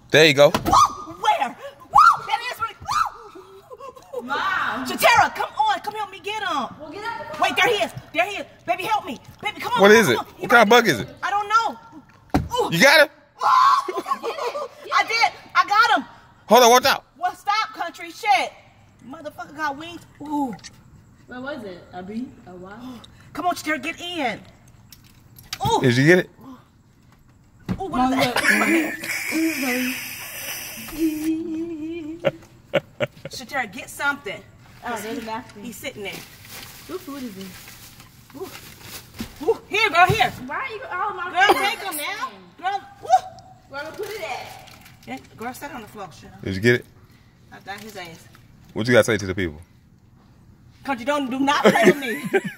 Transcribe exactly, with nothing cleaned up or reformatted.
There you go. Woo! Where? Woo! That is really. Woo! Mom. Shatera, come on. Come help me get him. Well, get up. Wait, there he is. There he is. Baby, help me. Baby, come on. What is it? On. What kind of bug is it? I don't know. Ooh. You got him? I did. I got him. Hold on, watch out. Well, stop, country. Shit. Motherfucker got wings. Ooh. What was it? A bee? A what? Come on, Shatera, get in. Ooh. Did you get it? Ooh, what is that? Shatera, get something. Oh, there's a basket. He's sitting there. What food is this? Ooh. Ooh. Here, girl, here. Why are you? Oh, my Girl, God. take him now. Girl, woo. Where am I put it at? Yeah, girl, sit on the floor, Shatera. Did you get it? I got his ass. What you got to say to the people? Country, don't do not play with me.